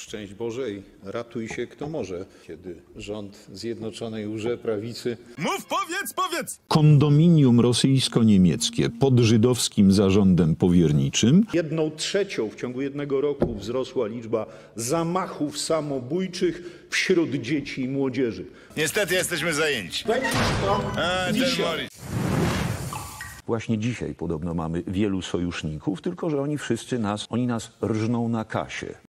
Szczęść Boże i ratuj się kto może, kiedy rząd Zjednoczonej Łże-Prawicy... Mów, powiedz! Kondominium rosyjsko-niemieckie pod żydowskim zarządem powierniczym. 1/3 w ciągu jednego roku wzrosła liczba zamachów samobójczych wśród dzieci i młodzieży. Niestety jesteśmy zajęci. Właśnie dzisiaj podobno mamy wielu sojuszników, tylko że oni wszyscy oni nas rżną na kasie.